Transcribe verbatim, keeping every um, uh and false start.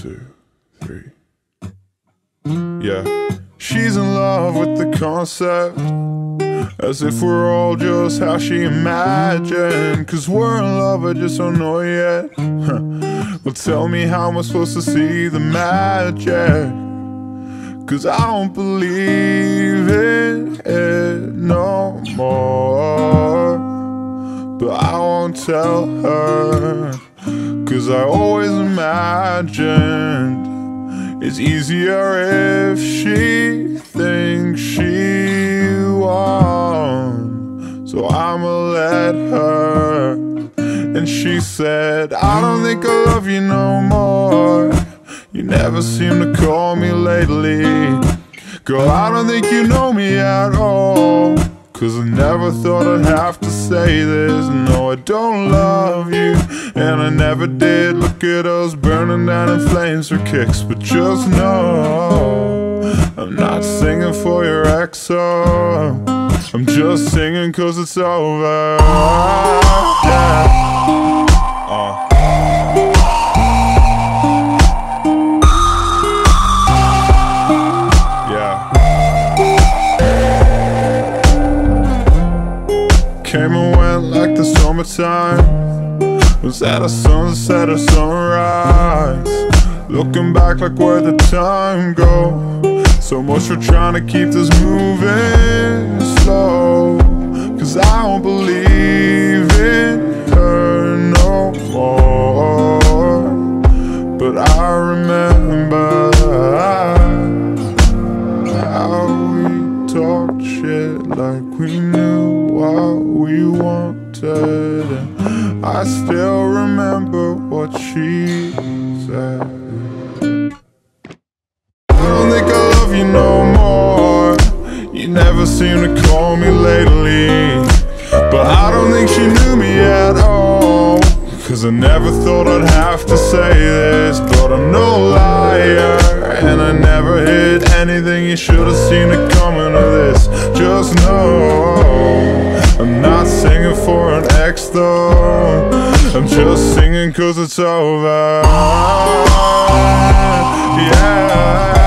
two, three. Yeah, she's in love with the concept, as if we're all just how she imagined. Cause we're in love, I just don't know yet. Well, tell me, how am I supposed to see the magic? Cause I don't believe in it no more. But I won't tell her, cause I always imagined it's easier if she thinks she won. So I'ma let her. And she said, I don't think I love you no more. You never seem to call me lately. Girl, I don't think you know me at all. Cause I never thought I'd have to say this. No, I don't love you, and I never did. Look at us burning down in flames for kicks. But just know, I'm not singing for your ex, oh. I'm just singing cause it's over. Yeah. Uh. Came and went like the summertime. Was at a sunset or sunrise. Looking back like where'd the time go? So much for trying to keep this moving slow. Cause I don't believe in her no more. But I remember how we talked shit like we knew what we wanted. And I still remember what she said. I don't think I love you no more. You never seem to call me lately. But I don't think she knew me at all. Cause I never thought I'd have to say this. But I'm no liar, and I never hid anything. You should've seen it coming to this. Just know, I'm not singing for an ex though. I'm just singing cause it's over. Yeah.